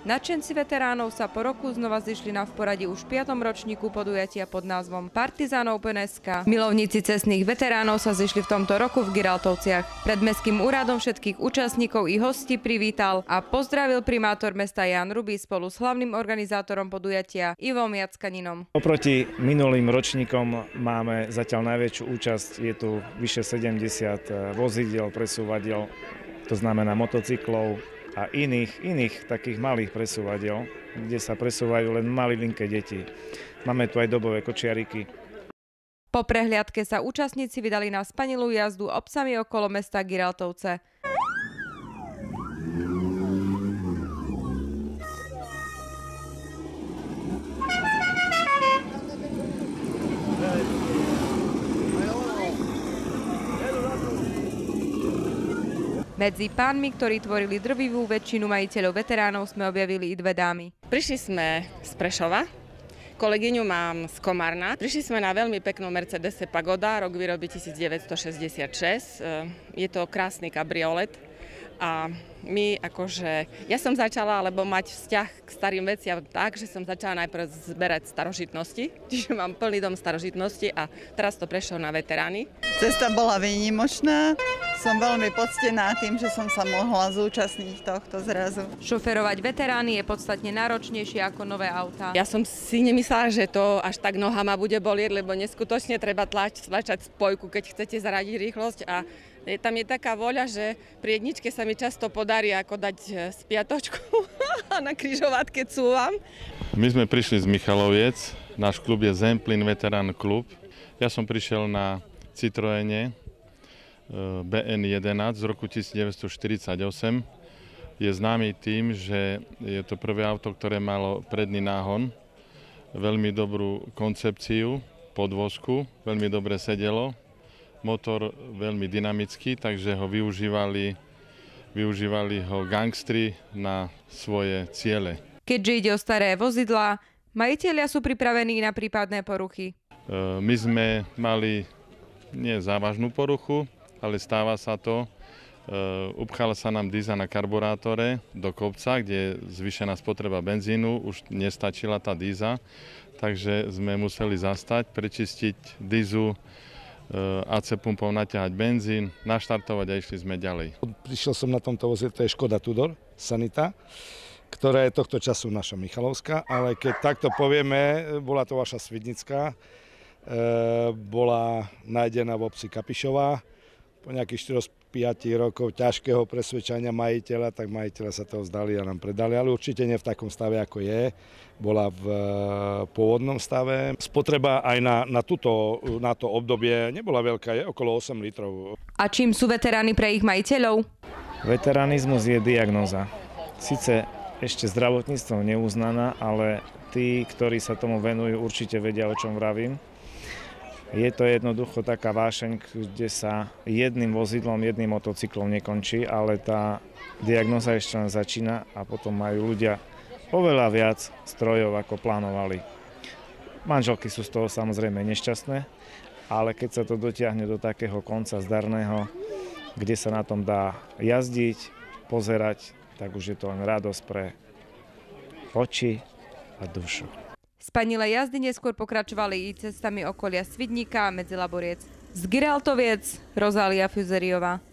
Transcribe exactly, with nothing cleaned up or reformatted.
Nadšenci veteránov sa po roku znova zišli na v poradí už v piatom ročníku podujatia pod názvom Partizán Open es ká. Milovníci cestných veteránov sa zišli v tomto roku v Giraltovciach. Pred mestským úradom všetkých účastníkov i hostí privítal a pozdravil primátor mesta Ján Rubý spolu s hlavným organizátorom podujatia Ivom Jackaninom. Oproti minulým ročníkom máme zatiaľ najväčšiu účasť. Je tu vyše sedemdesiat vozidiel, presúvadiel, to znamená motocyklov a iných, iných takých malých presúvadiel, kde sa presúvajú len malilinké deti. Máme tu aj dobové kočiariky. Po prehliadke sa účastníci vydali na spanilú jazdu obcami okolo mesta Giraltovce. Medzi pánmi, ktorí tvorili drvivú väčšinu majiteľov veteránov, sme objavili i dve dámy. Prišli sme z Prešova, kolegyňu mám z Komárna. Prišli sme na veľmi peknú Mercedese Pagoda, rok výroby devätnásťstošesťdesiatšesť. Je to krásny kabriolet. A my akože, ja som začala alebo mať vzťah k starým veciam tak, že som začala najprv zberať starožitnosti, čiže mám plný dom starožitnosti a teraz to prešlo na veterány. Cesta bola výnimočná, som veľmi poctená tým, že som sa mohla zúčastniť tohto zrazu. Šoferovať veterány je podstatne náročnejšie ako nové autá. Ja som si nemyslela, že to až tak noha ma bude bolieť, lebo neskutočne treba tlač, tlačať spojku, keď chcete zaradiť rýchlosť a tam je taká voľa, že pri jedničke sa mi často podarí ako dať spiatočku a na križovatke cúvam. My sme prišli z Michaloviec, náš klub je Zemplín Veterán klub. Ja som prišiel na Citroene bé en jedenásť z roku devätnásťstoštyridsaťosem. Je známy tým, že je to prvé auto, ktoré malo predný náhon, veľmi dobrú koncepciu podvozku, veľmi dobre sedelo. Motor veľmi dynamický, takže ho využívali, využívali ho gangstri na svoje ciele. Keďže ide o staré vozidlá, majitelia sú pripravení na prípadné poruchy. My sme mali nie závažnú poruchu, ale stáva sa to. Upchala sa nám díza na karburátore do kopca, kde je zvýšená spotreba benzínu, už nestačila tá díza, takže sme museli zastať, prečistiť dízu, á cé pumpou naťahať benzín, naštartovať a išli sme ďalej. Prišiel som na tomto voze, to je Škoda Tudor Sanita, ktorá je tohto času naša Michalovská, ale keď takto povieme, bola to vaša Svidnická, e, bola nájdená v obci Kapišová. Po nejakých štyri päť rokov ťažkého presvedčania majiteľa, tak majiteľa sa toho vzdali a nám predali, ale určite nie v takom stave, ako je. Bola v pôvodnom stave. Spotreba aj na, na, tuto, na to obdobie nebola veľká, je okolo osem litrov. A čím sú veterány pre ich majiteľov? Veteranizmus je diagnóza. Sice ešte zdravotníctvom neuznaná, ale tí, ktorí sa tomu venujú, určite vedia, o čom vravím. Je to jednoducho taká vášeň, kde sa jedným vozidlom, jedným motocyklom nekončí, ale tá diagnóza ešte len začína a potom majú ľudia oveľa viac strojov, ako plánovali. Manželky sú z toho samozrejme nešťastné, ale keď sa to dotiahne do takého konca zdarného, kde sa na tom dá jazdiť, pozerať, tak už je to len radosť pre oči a dušu. Spanilé jazdy neskôr pokračovali i cestami okolia Svidníka a Medzilaboriec. Z Giraltoviec Rozália Fuzeriová.